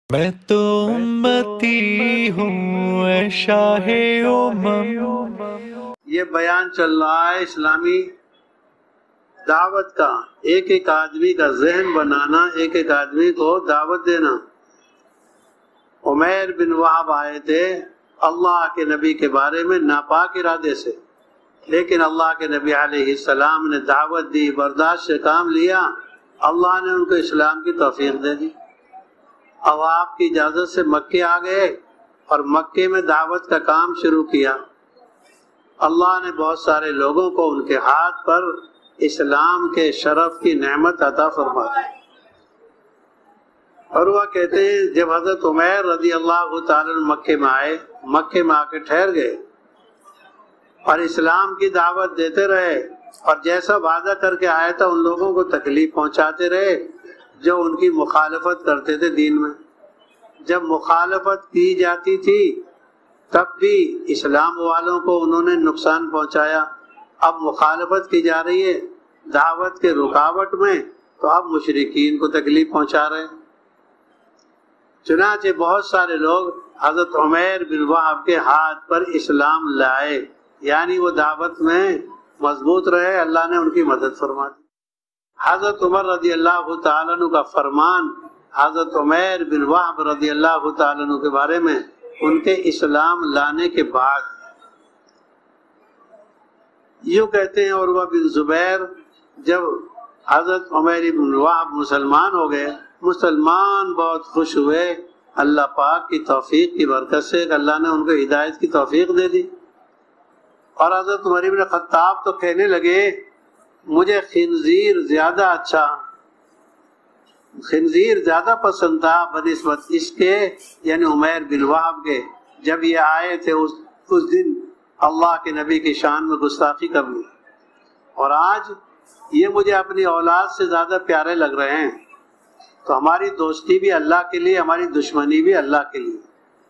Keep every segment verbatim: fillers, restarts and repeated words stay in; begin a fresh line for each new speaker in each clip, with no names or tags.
میں تو امتی ہوں اے شاہ امم۔
یہ بیان چل رہا ہے اسلامی دعوت کا، ایک ایک آدمی کا ذہن بنانا، ایک ایک آدمی کو دعوت دینا۔ عمیر بن وہب آئے تھے اللہ کے نبی کے بارے میں ناپاک ارادے سے، لیکن اللہ کے نبی علیہ السلام نے دعوت دی، برداشت سے کام لیا، اللہ نے ان کو اسلام کی توفیق دے دی۔ اب آپ کی اجازت سے مکے آ گئے اور مکے میں دعوت کا کام شروع کیا۔ اللہ نے بہت سارے لوگوں کو ان کے ہاتھ پر اسلام کے شرف کی نعمت عطا فرما دی۔ اور وہ کہتے ہیں جب حضرت عمیر رضی اللہ تعالی عنہ مکے میں آئے، مکے میں آ کے ٹھہر گئے اور اسلام کی دعوت دیتے رہے، اور جیسا وعدہ کر کے آیا تھا ان لوگوں کو تکلیف پہنچاتے رہے جو ان کی مخالفت کرتے تھے دین میں۔ جب مخالفت کی جاتی تھی تب بھی اسلام والوں کو انہوں نے نقصان پہنچایا، اب مخالفت کی جا رہی ہے دعوت کے رکاوٹ میں تو اب مشرکین کو تکلیف پہنچا رہے ہیں۔ چنانچہ بہت سارے لوگ حضرت عمیر بن وہب کے ہاتھ پر اسلام لائے، یعنی وہ دعوت میں مضبوط رہے، اللہ نے ان کی مدد فرما دی۔ حضرت عمر رضی اللہ تعالیٰ عنہ کا فرمان حضرت عمیر بن وہب رضی اللہ تعالیٰ عنہ کے بارے میں ان کے اسلام لانے کے بعد، یوں کہتے ہیں عروہ بن زبیر جب حضرت عمیر بن وہب مسلمان ہو گئے، مسلمان بہت خوش ہوئے اللہ پاک کی توفیق کی برکت سے، کہ اللہ نے ان کو ہدایت کی توفیق دے دی۔ اور حضرت عمر بن خطاب تو کہنے لگے مجھے خنزیر زیادہ اچھا خنزیر زیادہ پسند تھا بنسبت اس کے، یعنی عمیر بن وہب کے، جب یہ آئے تھے اس, اس دن اللہ کے نبی کی شان میں گستاخی کر لی، اور آج یہ مجھے اپنی اولاد سے زیادہ پیارے لگ رہے ہیں۔ تو ہماری دوستی بھی اللہ کے لیے، ہماری دشمنی بھی اللہ کے لیے۔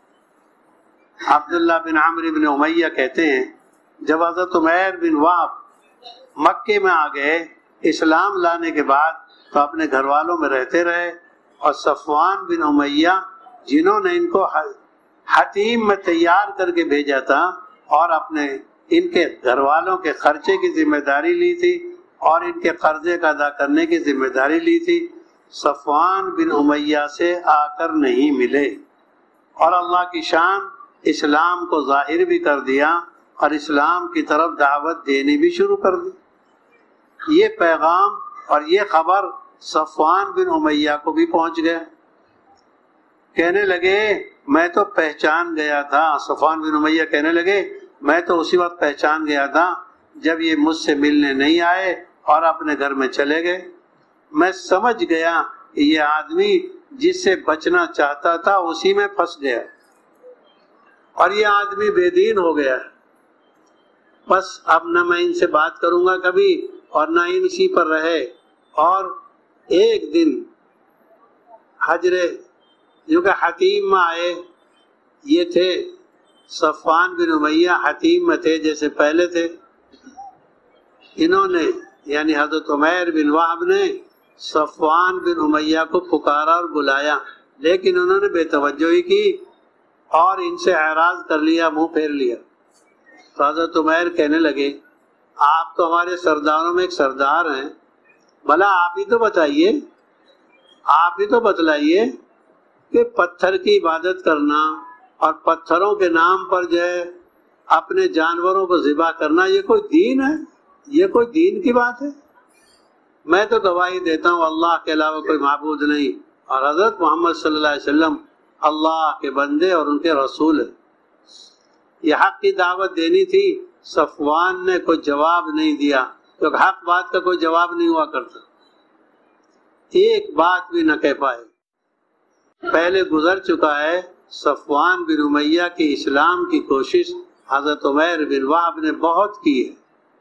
عبداللہ بن عمرو بن امیہ کہتے ہیں جب حضرت عمیر بن وہب مکے میں آ گئے اسلام لانے کے بعد تو اپنے گھر والوں میں رہتے رہے، اور صفوان بن امیہ جنہوں نے ان کو حتیم میں تیار کر کے بھیجا تھا اور اپنے ان کے گھر والوں کے خرچے کی ذمہ داری لی تھی اور ان کے قرضے کا ادا کرنے کی ذمہ داری لی تھی، صفوان بن امیہ سے آ کر نہیں ملے، اور اللہ کی شان اسلام کو ظاہر بھی کر دیا اور اسلام کی طرف دعوت دینی بھی شروع کر دی۔ یہ پیغام اور یہ خبر صفوان بن امیہ کو بھی پہنچ گیا، کہنے لگے میں تو پہچان گیا تھا، صفوان بن امیہ کہنے لگے میں تو اسی وقت پہچان گیا تھا جب یہ مجھ سے ملنے نہیں آئے اور اپنے گھر میں چلے گئے، میں سمجھ گیا کہ یہ آدمی جس سے بچنا چاہتا تھا اسی میں پھنس گیا اور یہ آدمی بے دین ہو گیا، بس اب نہ میں ان سے بات کروں گا کبھی اور نہ ان اسی پر رہے۔ اور ایک دن حجر جو کہ حتیم میں آئے، یہ تھے صفوان بن امیہ حتیم میں تھے جیسے پہلے تھے، انہوں نے یعنی حضرت عمیر بن وہب نے صفوان بن امیہ کو پکارا اور بلایا، لیکن انہوں نے بے توجہی کی اور ان سے اعراض کر لیا، منہ پھیر لیا۔ تو حضرت عمیر کہنے لگے آپ تو ہمارے سرداروں میں ایک سردار ہیں، بھلا آپ ہی تو بتائیے، آپ ہی تو بتلائیے کہ پتھر کی عبادت کرنا اور پتھروں کے نام پر جو ہے اپنے جانوروں کو ذبح کرنا یہ کوئی دین ہے؟ یہ کوئی دین کی بات ہے؟ میں تو گواہی دیتا ہوں اللہ کے علاوہ کوئی معبود نہیں، اور حضرت محمد صلی اللہ علیہ وسلم اللہ کے بندے اور ان کے رسول ہیں۔ یہ حق کی دعوت دینی تھی، صفوان نے کوئی جواب نہیں دیا، کیونکہ حق بات کا کوئی جواب نہیں ہوا کرتا، ایک بات بھی نہ کہہ پائے۔ پہلے گزر چکا ہے صفوان بن امیہ کی اسلام کی کوشش حضرت عمیر بن وہب نے بہت کی ہے،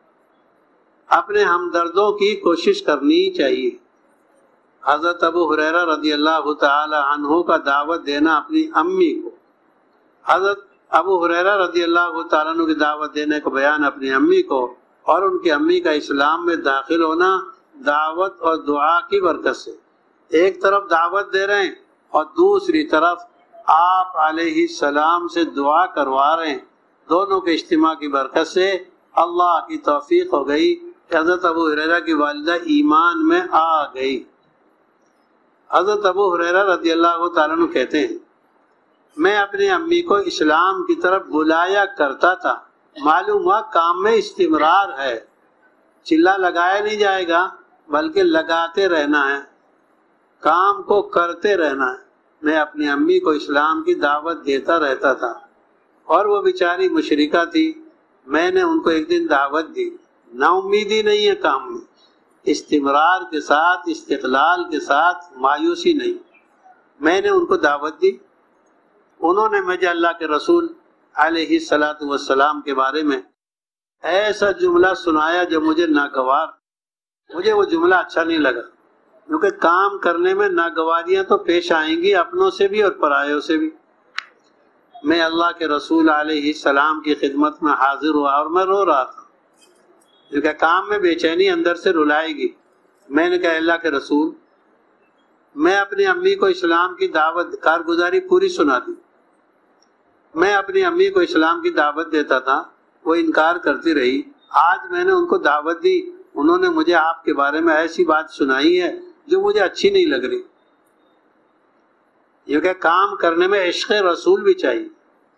اپنے ہمدردوں کی کوشش کرنی چاہیے۔ حضرت ابو ہریرہ رضی اللہ تعالی عنہ کا دعوت دینا اپنی امی کو، حضرت ابو ہریرہ رضی اللہ تعالیٰ عنہ کی دعوت دینے کو بیان اپنی امی کو، اور ان کی امی کا اسلام میں داخل ہونا دعوت اور دعا کی برکت سے۔ ایک طرف دعوت دے رہے ہیں اور دوسری طرف آپ علیہ السلام سے دعا کروا رہے ہیں، دونوں کے اجتماع کی برکت سے اللہ کی توفیق ہو گئی کہ حضرت ابو ہریرہ کی والدہ ایمان میں آ گئی۔ حضرت ابو ہریرہ رضی اللہ تعالیٰ عنہ کہتے ہیں میں اپنی امی کو اسلام کی طرف بلایا کرتا تھا، معلوم ہوا کام میں استمرار ہے، چلا لگایا نہیں جائے گا بلکہ لگاتے رہنا ہے، کام کو کرتے رہنا ہے۔ میں اپنی امی کو اسلام کی دعوت دیتا رہتا تھا، اور وہ بیچاری مشرکہ تھی، میں نے ان کو ایک دن دعوت دی، نا امیدی نہیں ہے کام میں، استمرار کے ساتھ، استقلال کے ساتھ، مایوسی نہیں، میں نے ان کو دعوت دی، انہوں نے مجھے اللہ کے رسول علیہ الصلاۃ والسلام کے بارے میں ایسا جملہ سنایا جو مجھے ناگوار، مجھے وہ جملہ اچھا نہیں لگا، کیونکہ کام کرنے میں ناگواریاں تو پیش آئیں گی اپنوں سے بھی اور پرایوں سے بھی۔ میں اللہ کے رسول علیہ السلام کی خدمت میں حاضر ہوا اور میں رو رہا تھا، کیونکہ کام میں بے چینی اندر سے رلائے گی۔ میں نے کہا اللہ کے رسول، میں اپنی امی کو اسلام کی دعوت، کارگزاری پوری سنا دی، میں اپنی امی کو اسلام کی دعوت دیتا تھا، وہ انکار کرتی رہی، آج میں نے ان کو دعوت دی، انہوں نے مجھے آپ کے بارے میں ایسی بات سنائی ہے جو مجھے اچھی نہیں لگ رہی۔ یہ کہ کام کرنے میں عشق رسول بھی چاہیے۔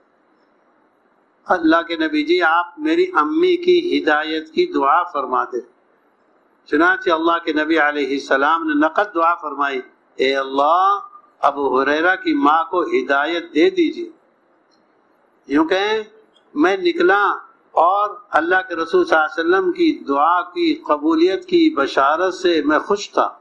اللہ کے نبی جی آپ میری امی کی ہدایت کی دعا فرما دے۔ چنانچہ اللہ کے نبی علیہ السلام نے نقد دعا فرمائی، اے اللہ ابو ہریرہ کی ماں کو ہدایت دے دیجیے۔ یوں کہیں میں نکلا اور اللہ کے رسول صلی اللہ علیہ وسلم کی دعا کی قبولیت کی بشارت سے میں خوش تھا۔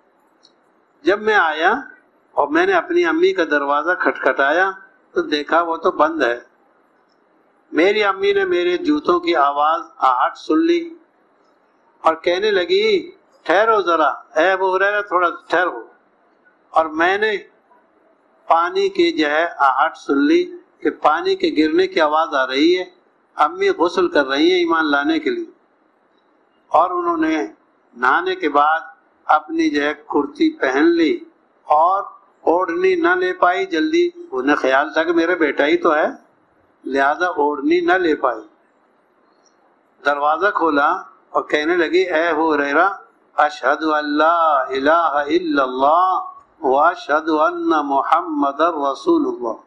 جب میں آیا اور میں نے اپنی امی کا دروازہ کھٹکھٹایا تو دیکھا وہ تو بند ہے۔ میری امی نے میرے جوتوں کی آواز آہٹ سن لی اور کہنے لگی ٹھہرو ذرا، اے ابو ہریرہ تھوڑا ٹھہرو، اور میں نے پانی کی جو ہے آہٹ سن لی کہ پانی کے گرنے کی آواز آ رہی ہے، امی غسل کر رہی ہیں ایمان لانے کے لیے، اور انہوں نے نہانے کے بعد اپنی جو ہے کرتی پہن لی اور اوڑھنی نہ لے پائی جلدی، انہیں خیال تھا کہ میرا بیٹا ہی تو ہے لہذا اوڑھنی نہ لے پائی، دروازہ کھولا اور کہنے لگی اے ابو ہریرہ اشہد ان لا الہ الا اللہ واشہد ان محمد رسول اللہ۔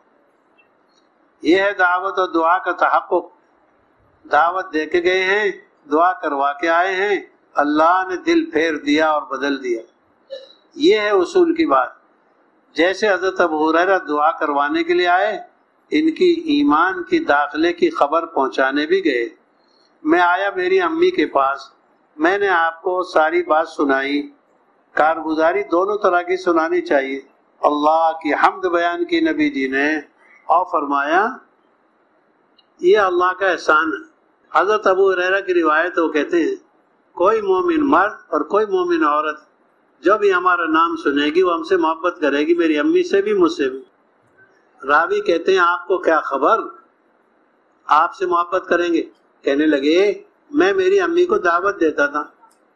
یہ ہے دعوت اور دعا کا تحقق۔ دعوت دے کے گئے ہیں، دعا کروا کے آئے ہیں، اللہ نے دل پھیر دیا اور بدل دیا۔ یہ ہے اصول کی بات۔ جیسے حضرت ابو ہریرہ دعا کروانے کے لیے آئے، ان کی ایمان کی داخلے کی خبر پہنچانے بھی گئے۔ میں آیا میری امی کے پاس، میں نے آپ کو ساری بات سنائی، کارگزاری دونوں طرح کی سنانی چاہیے، اللہ کی حمد بیان کی نبی جی نے، اور فرمایا یہ اللہ کا احسان ہے۔ حضرت ابو ہریرہ کی روایت وہ کہتے ہیں کوئی مومن مرد اور کوئی مومن عورت جو بھی ہمارا نام سنے گی وہ ہم سے محبت کرے گی، میری امی سے بھی مجھ سے بھی۔ راوی کہتے ہیں آپ کو کیا خبر، آپ سے محبت کریں گے؟ کہنے لگے میں میری امی کو دعوت دیتا تھا،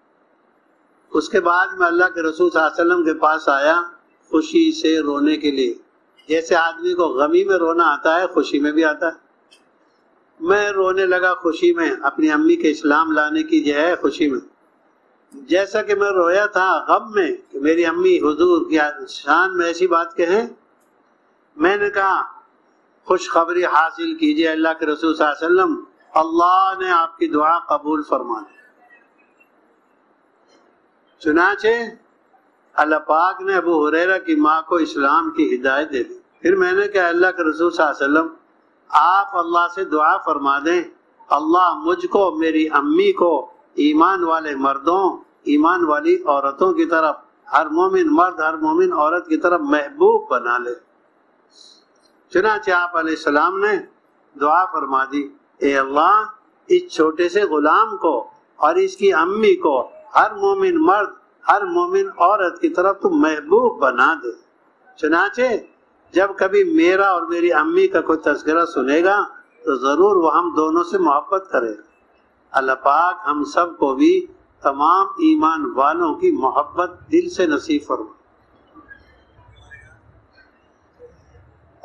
اس کے بعد میں اللہ کے رسول صلی اللہ علیہ وسلم کے پاس آیا خوشی سے رونے کے لیے، جیسے آدمی کو غمی میں رونا آتا ہے خوشی میں بھی آتا ہے۔ میں رونے لگا خوشی میں، اپنی امی کے اسلام لانے کی جو ہے خوشی میں، جیسا کہ میں رویا تھا غم میں کہ میری امی حضور کی شان میں ایسی بات کہیں۔ میں نے کہا خوشخبری حاصل کیجئے اللہ کے رسول صلی اللہ علیہ وسلم، اللہ نے آپ کی دعا قبول فرما لی۔ چنانچہ اللہ پاک نے ابو ہریرہ کی ماں کو اسلام کی ہدایت دے دی۔ پھر میں نے کہا اللہ کے رسول صلی اللہ علیہ وسلم آپ اللہ سے دعا فرما دیں، اللہ مجھ کو، میری امی کو ایمان والے مردوں، ایمان والی عورتوں کی طرف، ہر مومن مرد ہر مومن عورت کی طرف محبوب بنا لے۔ چنانچہ آپ علیہ السلام نے دعا فرما دی، اے اللہ اس چھوٹے سے غلام کو اور اس کی امی کو ہر مومن مرد ہر مومن عورت کی طرف تو محبوب بنا دے۔ چنانچہ جب کبھی میرا اور میری امی کا کوئی تذکرہ سنے گا تو ضرور وہ ہم دونوں سے محبت کرے گا۔ اللہ پاک ہم سب کو بھی تمام ایمان والوں کی محبت دل سے نصیب فرمائے۔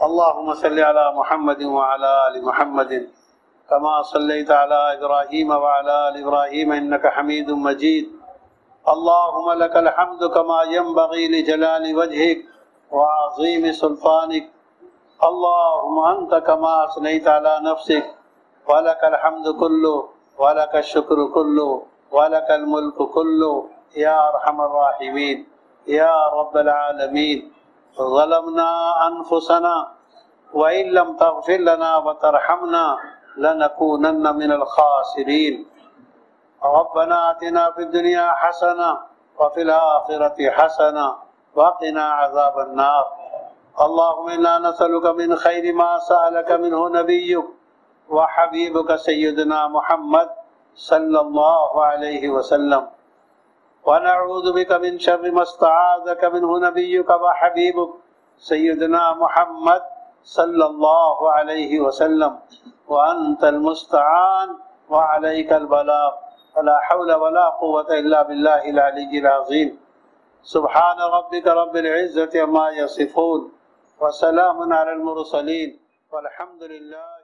اللهم صل على محمد وعلى آل محمد كما صليت على إبراهيم وعلى آل إبراهيم إنك حميد مجيد. اللهم لك الحمد كما ينبغي لجلال وجهك وعظيم سلطانك. اللهم أنت كما أثنيت على نفسك ولك الحمد كله ولك الشكر كله ولك الملك كله يا أرحم الراحمين يا رب العالمين. ظلمنا أنفسنا وإن لم تغفر لنا وترحمنا لنكونن من الخاسرين. ربنا آتنا في الدنيا حسنة وفي الآخرة حسنة وقنا عذاب النار. اللهم إنا نسألك من خير ما سألك منه نبيك وحبيبك سيدنا محمد صلى الله عليه وسلم، ونعوذ بك من شر ما استعاذك منه نبيك وحبيبك سيدنا محمد صلى الله عليه وسلم، وأنت المستعان وعليك البلاغ، ولا حول ولا قوة إلا بالله العلي العظيم. سبحان ربك رب العزة عما يصفون وسلام على المرسلين والحمد لله.